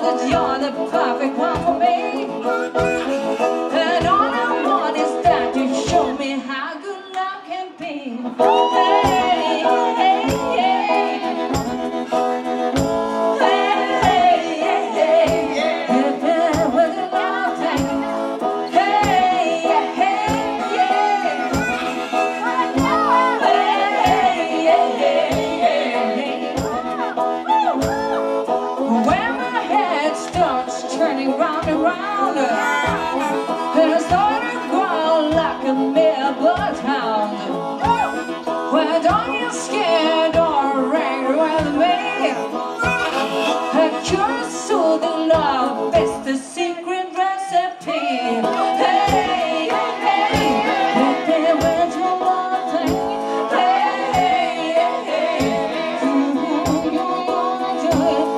that you're the perfect one for me. And all I want is that you show me how good love can be. Hey, hey, hey. Turning round and round, and I started growling like a mad bloodhound. Well, don't you scared or angry with me? A curious soul to love is the secret recipe. Hey, hey, hey, where's your thing? Hey, hey, hey,